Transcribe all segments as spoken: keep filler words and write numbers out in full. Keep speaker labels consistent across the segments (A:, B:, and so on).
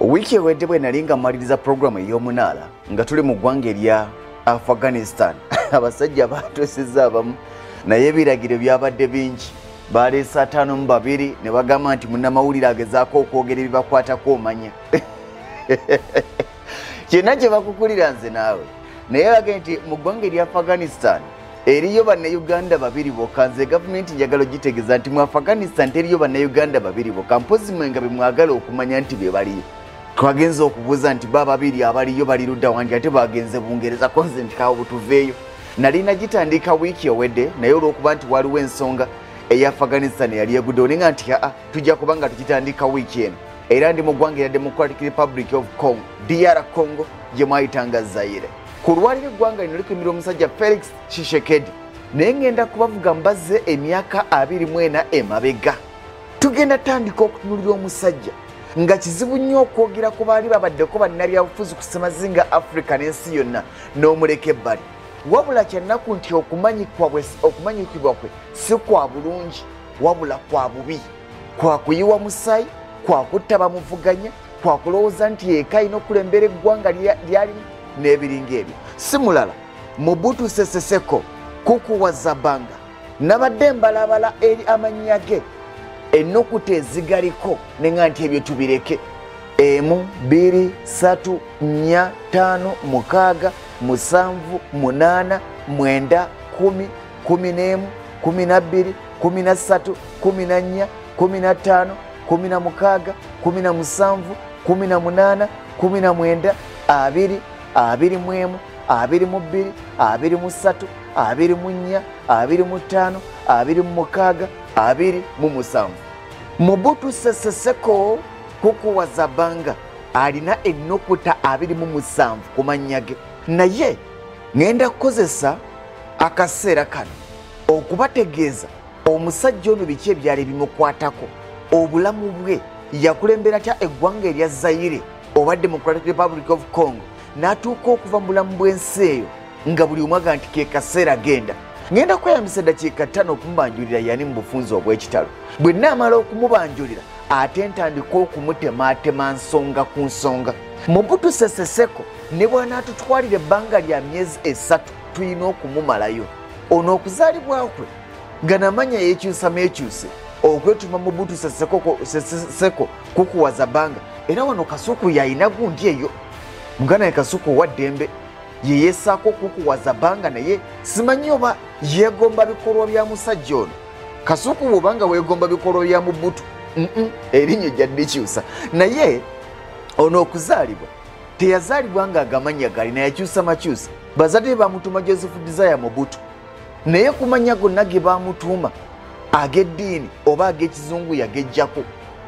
A: Wiki ewedde bwe nali nga mmaliriza programu ey'omunaala nga tuli mu ggwanga erya Afghanistan. Abasajja baatuusizza abamu naye ebiragiro byabadde bingi. Baleese ataano mu babiri ne bagamba nti munnamawulire agezaako okwogera ebibakwatako omanya. Kyonna kye bakukulira nze naawe. Naye bage nti mu ggwanga erya Afghanistan eriyo bannayuganda babiri bokka. Nze gavumenti njagala ogitegeeza nti mu Afghanistan teriyo bannayuganda babiri bokka. Mpozi mwe nga bwe mwagala okumanya nti be baliyo. Twagenze okubuuza nti ba babiri abaliyo bali ludda wange ate bagenze Bungereza konze nti kaawo butuveeyo. Nali nagitandika wiiki ewedde naye olw'okuba nti waliwo ensonga eya Afghanistan yali egudde oninga nti aa tujja kuba nga tukitandika wiiki eno. Era ndi mu ggwanga erya Democratic Republic of Congo, D R Congo, gye mwayitanga Zaire. Ku lwaliro eggwanga lino likumira omusajja Felix Tshisekedi naye ngenda kubavuga mbazze emyaka abiri mu ena emabega. Tugenda tandika okutunulira omusajja nga kizibu nnyo okwogera ku baali babaddeko bannabyabufuzi ku ssemazinga Africa n'ensi yonna n'omuleka ebbali. Wabula kyennaku nti okumanyikibwa kwe si kwa bulungi wabula kwa bubi, kwa kuyiwa musaayi, kwa kutta bamuvuganya, kwa kulowooza nti eka ina okulembera eggwanga lyalimu n'ebiringa ebyo. Si mulala Mobutu Sese Seko kukuwaza banga nabadde mbalabala eri amannya ge ennukuta ezigaliko ne nga nti ebyo tubireke. Emu, bbiri, ssatu, nnya, ttaano, mukaaga, musanvu, munaana, mwenda, kumi, kumi n'emu, kumi na bbiri, kumi na ssatu, kumi na nnya, kumi na ttaano, kumi na mukaaga, kumi na musanvu, kumi na munaana, kumi na mwenda, abiri, abiri mu emu, abiri mu bbiri, abiri mu ssatu, abiri mu nnya, abiri mu ttaano, abiri mu mukaaga, abiri mu musanvu. Mobutu Sese Seko kukuwaza banga alina ennukuta abiri mu musanvu ku mannya ge. Naye ngenda kukozesa akaseera kano okubategeeza omusajja ono biki ebyali bimukwatako, obulamu bwe, yakulembera atya eggwanga erya Zaire oba Democratic Republic of Congo n'atuuka okuva mu bulamu bw'ensi eyo nga buli omu aga nti ke kaseera genda. Ngenda kweyambisa eddakiika ttaano okumubanjulira yani mu bufunze obw'ekitalo. Bwe nnaamala okumubanjulira ate ntandika okumutemaatema nsonga ku nsonga. Mobutu Sese Seko ne bw'anaatutwalira ebbanga lya myezi esatu tulina okumumalayo. Ono okuzaalibwa kwe nga namanya yeekyusamu ekyuse okwetuma Mobutu Sese Seko kukuwaza banga. Era wano Kasuku yayina gundi eyo. Muganda ye Kasuku wa ddembe ye yeessaako kukuwaza banga naye simanyi oba yeegomba bikolwa bya musajja ono. Kasuku bw'obanga weegomba bikolwa bya Mobutu erinnya jaddikyusa. Naye ono okuzaalibwa teyazaalibwa nga agamanya gali nayakyusa makyusa. Bazadde bamutuma Joseph Desire Mobutu naye kumanya gonna ge bamutuuma ag'eddiini oba ag'ekizungu yagejjako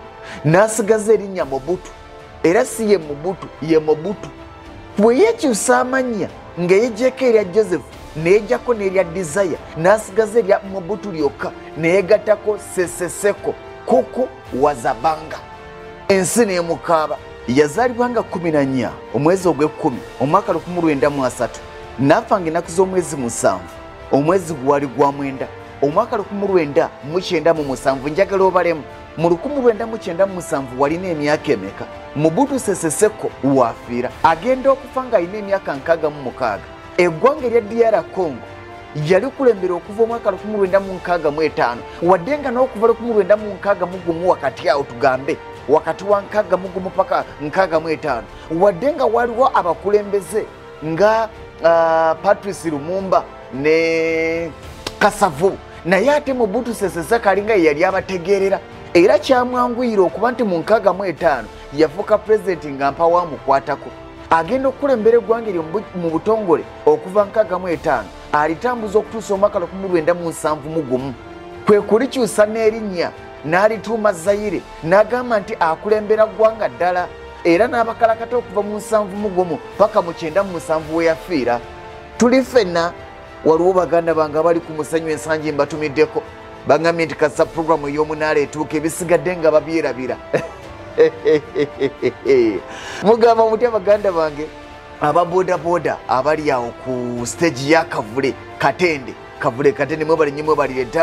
A: n'asigaza erinnya Mobutu. Era si ye Mobutu ye Mobutu. Bwe yeekyusa amannya nga yejjeko erya Joseph n'ejjako n'erya Desire n'asigaza erya Mobutu lyokka n'egattako Sese Seko kukuwaza banga. Ensi n'emukaaba. Yazaalibwa nga kumi na nnya omwezi ogw'ekkumi omwaka lukumi lwenda mu asatu n'afa ng'ennaku z'omwezi musanvu omwezi gwali gwa mwenda omwaka lukumi lwenda mu kyenda mu musanvu. Njagala obalemu mu lukumi lwenda mu kyenda mu musanvu walina emyaka emeka? Mobutu Sese Seko waafiira agenda okufa ng'alina emyaka nkaaga mu mukaaga. Eggwanga erya D R Congo yali kulembera okuva omwaka lukumi lwenda mu nkaaga mu etaano wadde nga n'okuva lukumi lwenda mu nkaaga mu gumu wakati awo tugambe wakati wa nkaaga mu gumu paka nkaaga mu etaano wadde nga waliwo abakulembeze nga uh, Patrice Lumumba ne Kasavu. Naye ate Mobutu Sese Seko alinga ye yali abategeerera era kyamwanguyira okuba nti mu nkaaga mu etaano yafuuka pulezidenti nga mpa wamukwatako. Agenda okulembera eggwanga eryo mu butongole okuva nkaaga mu etaano alitambuza okutuusa omwaka lukumi lwenda mu nsanvu mu gumu. Kwe kulikyusa n'erinnya n'alituuma Zaire n'agamba nti akulembera ggwanga ddala era n'abakalakata okuva mu nsanvu mu gumu paka mu kyenda mu musanvu we yafiira. Tuli ffenna waliwo baganda bange abali ku musanyu ensangi mbatumiddeko bagambye nti kasa puroguramu ey'omunaala etuuka ebisigadde nga babyerabira. Mugamba mutya baganda bange aba boda boda abali awo ku stage ya Kavule Katende Kavule Katende mwe bali nyimwe bali ddala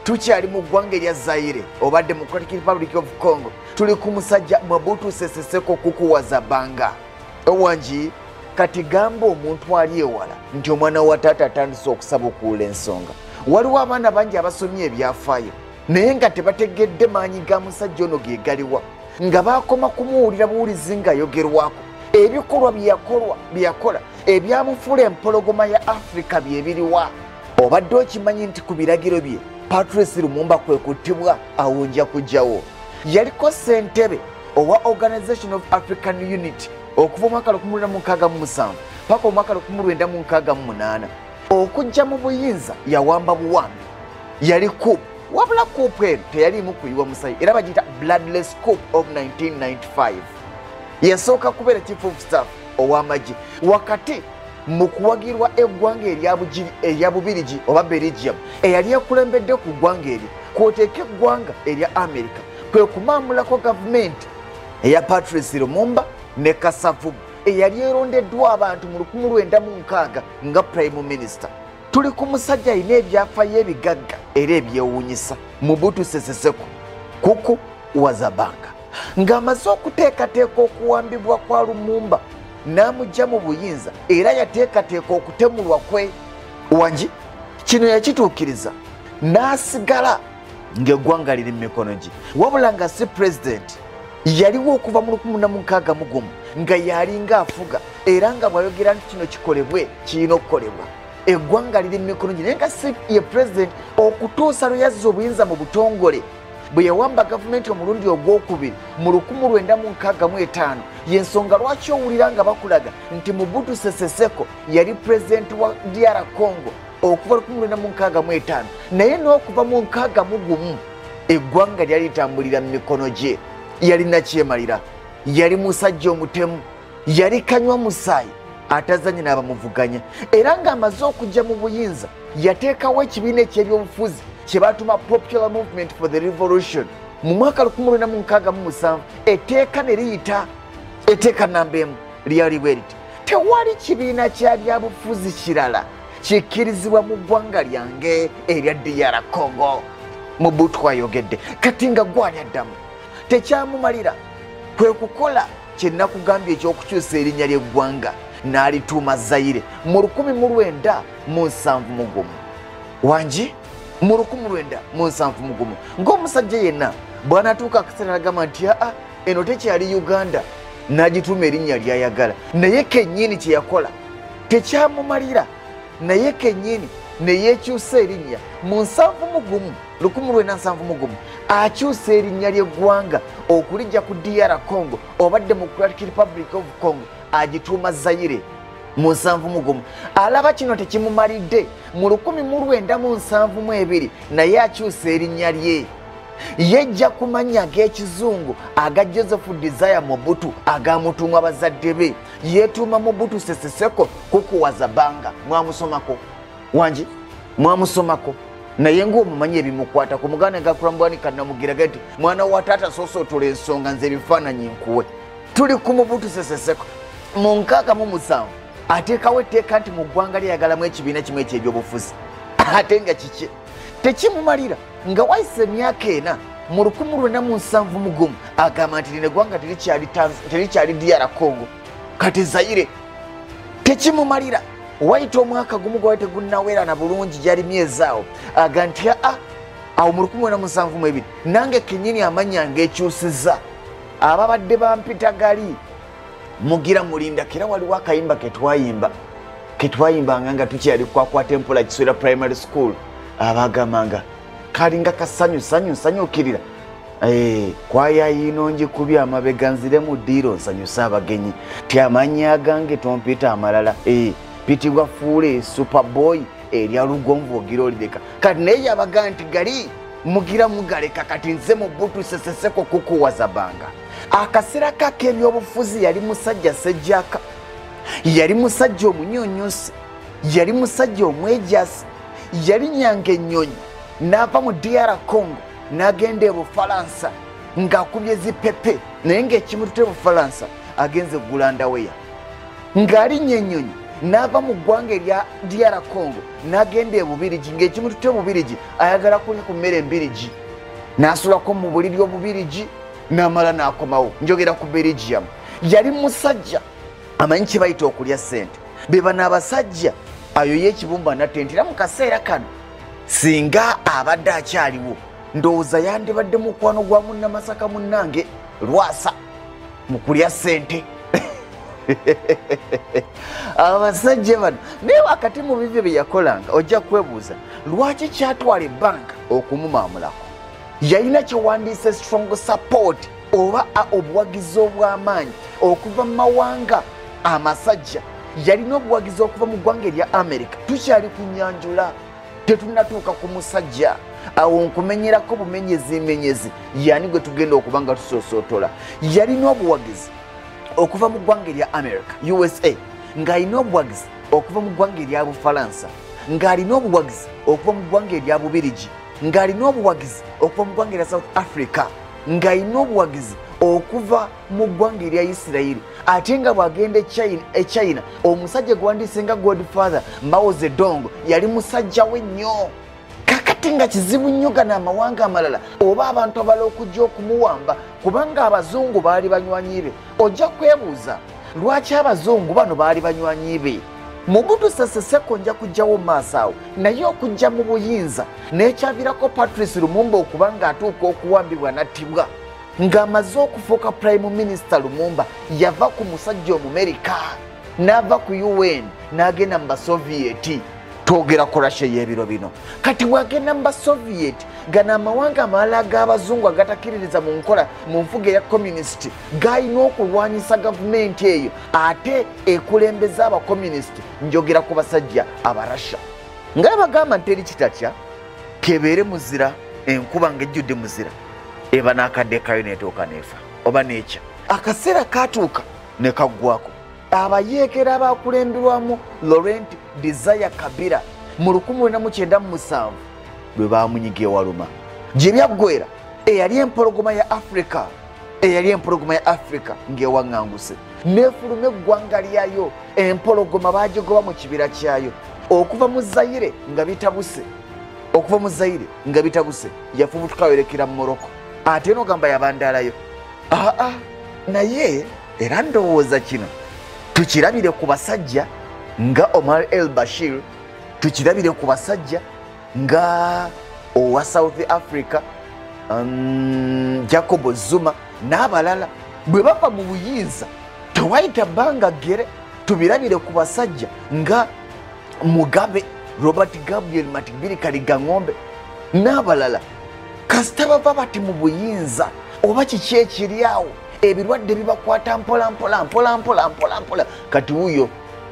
A: tukyali mu ggwanga erya Zaire oba Democratic Republic of Congo. Tuli ku musajja Mobutu Sese Seko kukuwaza banga. Owangi kati gamba omuntu ali ewala nti omwana wa taata atandise okusaba okuwula ensonga. Waliwo abaana bangi abasomye ebyafaayo naye nga tebategedde maanyi ga musajja ono ge galiwa, nga baakoma kumuwulira buwulizi ng'ayogerwako. Ebikolwa byakolwa byakola ebyamufuula empologoma ya Afrika bye biriwa. Obadde okimanyi nti ku biragiro bye Patrice Lumumba kwe kuttibwa awonja kujjawo. Yaliko ssentebe owa Organization of African Unity okuva omwaka lukumi lwenda mu nkaaga mu musanvu paka omwaka lukumi lwenda mu nkaaga mu munaana. Okujja mu buyinza yawamba buwambi, yali coup, wabula coup eno teyaliimu kuyiwa musayi era bagiyita bloodless coup of nineteen ninety-five. Yasooka kubeera chief of staff ow'amagye wakati mu kuwagirwa eggwanga erya Bubirigi oba Belgium eyali ekulembedde ku ggwanga eryo kwoteeka eggwanga erya America kwe kumaamulako gavumenti eya Patrice Lumumba ne Kasavubu eyali erondeddwa abantu mu lukumi lwenda mu nkaaga nga prime minister. Tuli ku musajja alina ebyafaayo ebigagga era ebyewuunyisa, Mobutu Sese Seko kuku wazabanga ng'amaze okuteekateeka okuwambibwa kwa Lumumba n'amugya mu buyinza era yateekateeka okutemulwa kwe. Wangi kino yakituukiriza n'asigala ng'eggwanga liri mu mikono gye, wabula nga si pulezidenti. Yaliwo okuva mu lukumi na mu nkaaga mu gumu nga yalinga afuga era nga bw'ayogera nti kino kikolebwe kirina okukolebwa. Eggwanga liri mu mikono gye naye nga si ye pulezidenti okutuusa lwe yazza obuyinza mu butongole. Bwe yawamba gavumenti omulundi ogwokubiri mu lukumi lwenda mu nkaaga mu etaano y'ensonga lwaki owulira nga bakulaga nti Mobutu Sese Seko yali pulezidenti wa D R Congo okuva lukumi lwenda mu nkaaga mu etaano naye n'okuva mu nkaaga mu gumu eggwanga lyali litambulira mu mikono gye. Yalina kyemalira, yali musajja omutemu, yali kanywa musaayi atazanye n'abamuvuganya era ng'amaze okujja mu buyinza yateekawo ekibiina eky'ebyobufuzi kye baatuma Popular Movement for the Revolution mu mwaka lukumi lwenda mu nkaaga mu musanvu. Etteeka ne liyita, etteeka namba emu lyali bwe liti tewali kibiina kya byabufuzi kirala kikkirizibwa mu ggwanga lyange erya D R Congo. Mobutu ayogedde kati nga gwali addamu tekyamumalira kwe kukola kye nakugambye ekyokukyusa erinnya ly'eggwanga n'alituuma Zaire mu lukumi mu lwenda mu nsanvu mu gumu. Wangi mu lukumi lwenda mu nsanvu mu gumu ng'omusajja yenna bw'anatuuka akaseera n'agamba nti aa eno tekyali Uganda n'agituuma erinnya ly'ayagala, naye kennyini kye yakola tekyamumalira, naye kennyini ne yeekyusa erinnya mu nsanvu mu gumu lukumi lwenda nsanvu mu gumu akyusa erinnya ly'eggwanga okulijja ku D R Congo oba Democratic Republic of Congo agituuma Zaire mu nsanvu mu gumu. Alaba kino tekimumalidde mu lukumi mu lwenda mu nsanvu mu ebiri naye akyusa erinnya lye yejja ku mannya ag'ekizungu aga Joseph Desire Mobutu agamutuumwa bazadde be, yeetuuma Mobutu Sese Seko kukuwaza banga. Mwamusomako Wangi, mwamusomako naye ng'omumanyi ebimukwata ku muganda gakulambwani kannamugiraga nti mwana wa taata soosootola ensonga nze ebifaananyi nkuwe. Tuli ku Mobutu Sese Seko mu nkaaga mu musanvu ateekawo etteeka nti mu ggwanga lyayagalamu ekibiina kimu eky'ebyobufuzi ate nga kiki tekimumalira nga wayise emyaka ena mu lukumi lwenda mu nsanvu mu gumu agamba nti lino eggwanga terikyali D R Congo kati Zaire. Tekimumalira wayita omwaka gumu gwali tegunnawera na bulungi gyali myezi awo aga nti aa awo mu lukumi lwenda mu nsanvu mu ebiri nange kennyini amannya ng'ekyusiza ababadde bampitagali mugira mulinda kera waliwo akayimba ketwayimba ketwayimbanga nga tukyali kwakwata empola Kiswera primary school abagamanga kalinga kasanyu sanyu nsanyukirira eh kwaya yino njikubya amabega nzire mu diro nsanyusa abagenyi ti amanya gange tompita amalala eh pitibwa fule Superboy erya lugonvu ogirolireka kati naye abaganti gali mugira mugaleka kati nze Mobutu Sese Seko kukuwaza banga. Akaseera kake ebyobufuzi yali musajja sejjaka, yali musajja omunyonyose, yali musajja omwejasi, yali nyanga ennyonyi n'ava mu D R Congo n'agenda e Bufalansa ng'akubye zipepe naye ng'ekimutute Bufalansa agenze Gulandaweya ng'alinnye ennyonyi n'ava mu ggwanga erya D R Congo n'agenda e Bubirigi ng'ekimu tutya Bubirigi ayagala kulya ku mmere Mbirigi n'asulako mu buliri obubirigi n'amala n'akomawo njogera ku Belgium. Yali musajja amanyi kye bayita okulya ssente. Be bano abasajja ayo y'ekibumba natentera mu kaseera kano singa abadde akyaliwo ndowooza yandibadde mukwano gwa munnamasaka munnange Lwasa mu kulya ssente. Abasajja bano naye wakati mu bivyo bye yakolanga ojja kwebuuza lwaki kyatwala ebbanka okumumaamulako. Yalina kyewandiise strong support oba obuwagizi obw'amaanyi okuva mu mawanga amasajja. Yalina obuwagizi okuva mu ggwanga erya America. Tukyali ku nyanjula tetunnatuuka ku musajja awo nkumenyerako bumenyezimenyezi yani gwe tugenda okuba nga tusoosootola. Yalina obuwagizi okuva mu ggwanga erya America U S A, ng'alina obuwagizi okuva mu ggwanga erya Bufalansa, ng'alina obuwagizi okuva mu ggwanga erya Bubirigi, ng'alina obuwagizi okuva mu ggwanga erya South Africa, ng'alina obuwagizi okuva mu ggwanga erya Isirayiri. Ate nga bw'agenda e China omusajja gwandiise nga Godfather Mao Zedong yali musajja we nnyo. Kakati nga kizibu nnyo gano amawanga amalala oba abantu abala okujja okumuwamba kubanga abazungu baali banywanyi be. Ojja kwebuuza lwaki abazungu bano baali banywanyi be. Mobutu Sese Seko nja kujjawo maaso awo naye okujja mu buyinza n'ekyavirako Patrice Lumumba okuba ng'atuuka okuwambibwa nattibwa ng'amaze okufuuka Prime Minister. Lumumba yava ku musajja Omumerika n'ava ku U N n'agenda mu Basovieti. Twogera ku Russia y'ebiro bino. Kati bw'agenda mu Basovieti gano amawanga amalala g'abazungu agatakkiririza mu nkola mu nfuga eya communist gaalina okulwanyisa gavumenti eyo ate ekulembeza abakomunisiti. Njogera ku basajja Abarussia nga bagamba nti eri kitatya kebeere muzira enkuba ng'ejjudde muzira eba n'akadde kayo neetuuka neefa oba neekya. Akaseera kaatuuka ne kaggwako. Abayeekera abaakulemberwamu Laurent Desire Kabila mu lukumi lwenda mu kyenda mu musanvu lwe baamunyiga ewaluma gye byaggwera eyali empologoma ya Africa eyali empologoma ya Africa ng'ewaŋŋanguse n'efuluma eggwanga lyayo. Empologoma baagigoba mu kibira kyayo okuva mu Zaire nga bitabuse okuva mu Zaire nga bitabuse yafubutuka yorekera mu Morocco ate n'ogamba yabandaalayo. Aa naye era ndowooza kino tukirabire ku basajja nga Omar El Bashir, tukirabire ku basajja nga owa South Africa um, Jacob Zuma n'abalala bwe bava mu buyinza tewayita bbanga ggere. Tubirabire ku basajja nga Mugabe, Robert Gabriel Matibiri Kaligang'ombe n'abalala kasita bava bati mu buyinza oba kiki ekiri awo ebirwadde bibakwata mpola mpola mpola mpola mpola mpola. Kati wuyo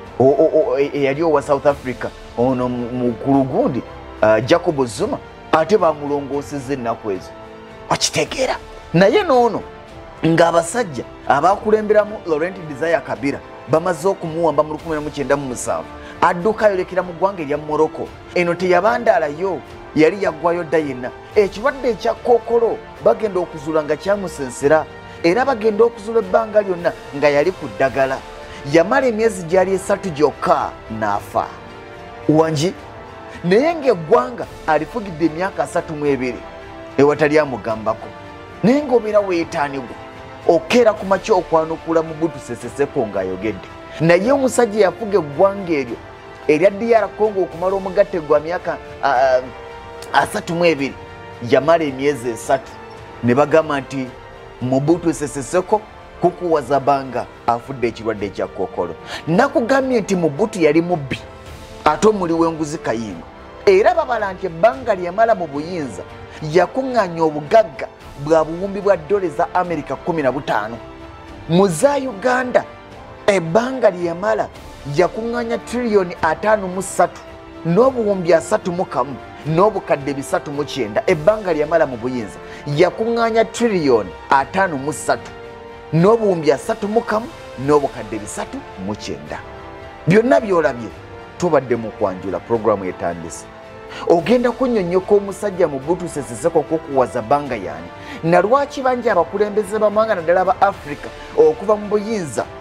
A: eyali owa South Africa ono mukulu gundi uh, Jacob Zuma ate bamulongoosezza ennaku ezo okitegeera. Naye noono ng'abasajja abaakulemberamu Laurent Desire Kabila bamaze okumuwamba mu lukumi mu kyenda mu musanvu adduka ayolekera mu ggwanga erya Morocco. Eno teyabandaalayo yali yaggwayo dda yenna. Ekirwadde ekya kookolo bagenda okuzuula nga kyamusensera era bagenda okuzuula ebbanga lyonna nga yali ku ddagala. Yamala emyezi gyali esatu gyokka n'afa. Wangi naye ng'eggwanga alifugidde emyaka asatu mu ebiri ewatali amugambako. Naye ng'obeera weetaanibwa okeera ku makya okwanukula Mobutu Sese Seko ng'ayogedde. Naye omusajja yafuga eggwanga eryo erya D R Congo okumala omugatte gwa myaka uh, asatu mu ebiri yamala emyezi esatu ne bagamba nti Mobutu Sese Seko kukuwaza banga afudde ekirwadde ekya kookolo. Nakugambye nti Mobutu yali mubbi ate omuli w'enguzi kayingo era babala nti ebbanga lyamala mu buyinza yakuŋŋaanya obugagga bwa buwumbi bwa ddole za Amerika kumi na butaano. Mu za Uganda ebbanga lyamala yakuŋŋaanya triliyoni ataano mu ssatu n'obuwumbi asatu mu kamu n'obukadde bisatu mu kyenda. Ebbanga lyamala mu buyinza yakuŋŋaanya triliyoni ataano mu ssatu n'obuwumbi asatu mu kamu n'obukadde bisatu mu kyenda. Byonna byolabye tubadde mu kwanjula programu etandise. Ogenda kunnyonnyoka omusajja Mobutu Sese Seko okukuwaza bbanga yani na lwaki bangi abakulembeze bamawanga naddala aba Africa okuva mu buyinza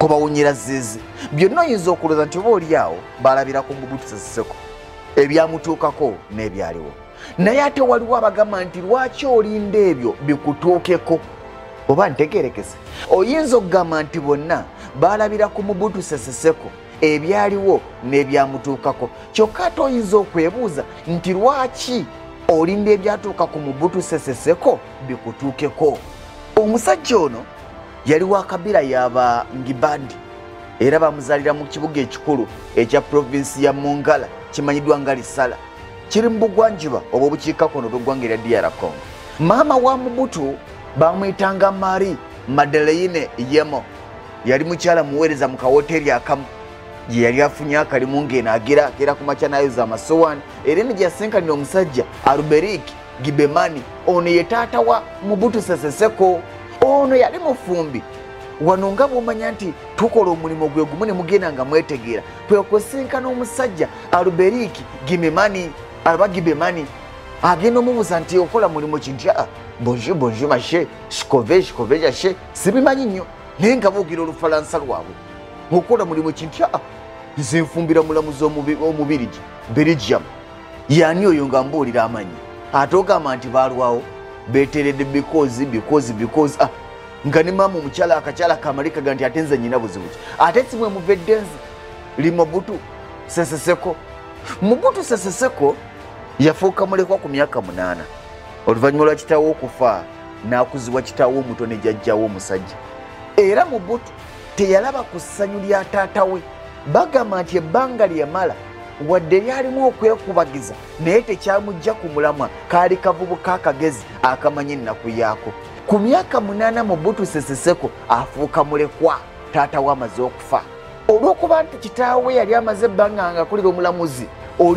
A: kubawunyira zizi byonna oyinza okulooza nti oba oli awo balabira ku Mobutu Sese Seko ebyamutuukako n'ebyaliwo naye ate waliwo abagamba nti lwaki olinda ebyo bikutuukeko oba ntegeerekese oyinza okugamba nti bonna balabira ku Mobutu Sese Seko ebyaliwo n'ebyamutuukako kyokka ate oyinza okwebuuza nti lwaki olinda ebyatuuka ku Mobutu Sese Seko bikutuukeko. Omusajja ono yali wa kabira yaba Ngibandi era bamuzaalira mu kibuga ekikulu ekya provinsi ya Mongala kimanyiddwa nga Lisala kiri mu bugwanjuba oba obukiikakkono bw'eggwanga erya D R Congo. Maama wa Mobutu bamuyitanga Marie Madeleine Yemo yali mukyala muweereza mu kawoteeri akamu gye yali afunye akalimu ng'eno agira akeera ku makya n'ayoza amasowaani era eno gye yasenkanira omusajja Alberic Gibemani ono ye taata wa Mobutu Sese Seko ono yali mufumbi wano nga bw'omanya nti tukola omulimu gwe gumu ne mugenda nga mwetegeera kwekusinkana omusajja Alberic Gibemani aba Gibemani agenda omubuuza nti okola mulimu kinti a bonjour bonjour mache shikove shikove jashe sibimanyi nnyo naye nga boogira olufalansa lwabwe okola mulimu kinti a nze nfumbira mulamuzi omubirigi Belgium yani oyo nga mbuulira amanyi ate ogamba nti baalwawo beeteredde because because because ah nga ne maama omukyala akakyala kamalika ga nti ate nze nnyina buzibu ki ate si mwe muvedde nze li Mobutu Sese Seko. Mobutu Sese Seko yafuuka mulekwa ku myaka munaana oluvannyuma lwa kitaawo okufa n'akuzibwa kitaawo omuto ne jjajjawo omusajja era Mobutu teyalaba ku ssanyu lya taata we bagamba nti ebbanga lye yamala wadde lyalimu okwekubagiza naye tekyamujja ku mulamwa kaali kavubu kaakagezi akamanyi ennaku yaako. Ku myaka munaana Mobutu Sese Seko afuuka mulekwa taata we amaze okufa olw'okuba nti kitaawe yali amaze ebbanga nga akulira omulamuzi oli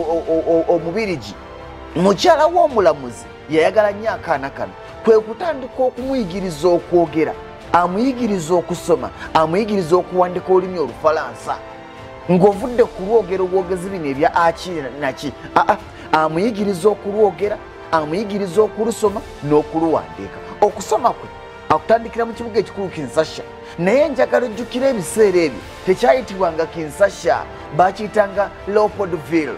A: omubirigi mukyala w'omulamuzi yayagala nnyo akaana kano kwe kutandika okumuyigiriza okwogera amuyigiriza okusoma amuyigiriza okuwandika olulimi Olufalansa ng'ovudde ku lwogero obwogezi bino ebya aki naki aa amuyigiriza okulwogera amuyigiriza okulusoma n'okuluwandiika. Okusoma kwe akutandikira mu kibuga ekikulu Kinshasa naye njagala ojjukira ebiseera ebyo tekyayitibwanga Kinshasa bakiyitanga Leopoldville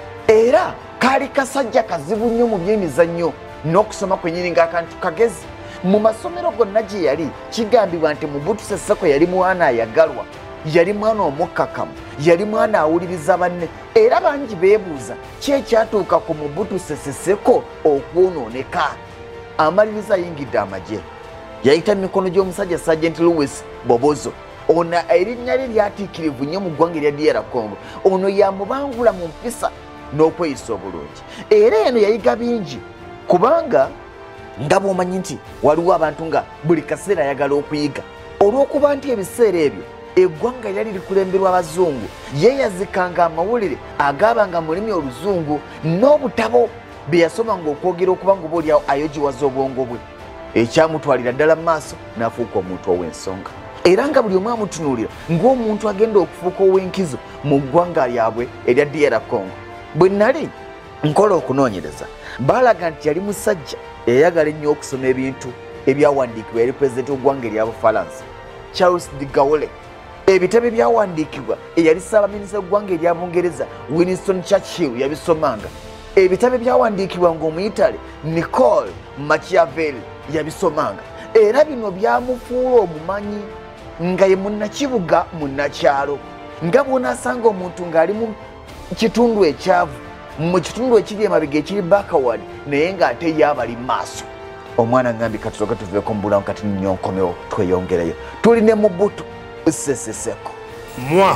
A: era kaali kasajja kazibu nnyo mu byemizannyo n'okusoma kwennyini ng'akantu kagezi. Mu masomero gonna gye yali kigambibwa nti Mobutu Sese Seko yali mwana ayagalwa yali mwana omukkakamu yali mwana awuliriza banne era bangi beebuuza ki ekyatuuka ku Mobutu Sese Seko okwonooneka. Amaliriza ayingidde amagye yayita mu mikono gy'omusajja Sergeant Louis Bobozo ono erinnya lye lyatiikirivu nnyo mu ggwanga erya D R Congo ono yamubangula mu mpisa n'okweyisa obulungi era eno yayiga bingi kubanga nga bw'omanyi nti waliwo abantu nga buli kaseera ayagala okuyiga olw'okuba nti ebiseera ebyo eggwanga lyali likulemberwa abazungu yeeyazikanga amawulire agaabanga mu lulimi Oluzungu n'obutabo bye yasomanga okwogera okuba nga oba oliawo ayogiwaza obwongo bwe ekyamutwalira ddala mu maaso n'afuuka omuntu ow'ensonga era nga buli omu amutunuulira ng'omuntu agenda okufuuka ow'enkizo mu ggwanga lyabwe erya D R Congo. Bwe nali nkola okunoonyereza baalaga nti yali musajja eyayagala ennyo okusoma ebintu ebyawandiikibwa eri pulezidenti w'eggwanga erya Bufalansa Charles de Gaulle. Ebitabo ebyawandiikibwa eyali ssaabaminisita w'eggwanga erya Bungereza Winston Churchill yabisomanga. Ebitabo ebyawandiikibwa ng'Omuyitale Nicole Machiavelli yabisomanga era bino byamufuula omumanyi nga ye munnakibuga munnakyalo nga bw'onaasanga omuntu ng'ali mu kitundu ekyavu mu kitundu ekiri emabega ekiri backward naye ng'ate yaabali maaso. Omwana ngambi katusoka tuveeko mu bulamu kati nnyo nkomewo tweyongereyo tuli ne Mobutu Sese Seko.
B: Moi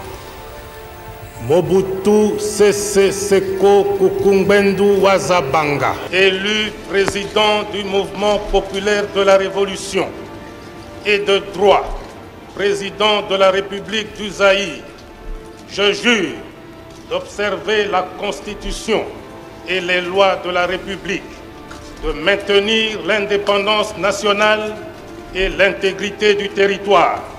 B: Mobutu Sese Seko Kukungbendu Wazabanga, élu président du mouvement populaire de la Révolution et de droit, président de la République du Zaïre, je jure d'observer la Constitution et les lois de la République, de maintenir l'indépendance nationale et l'intégrité du territoire,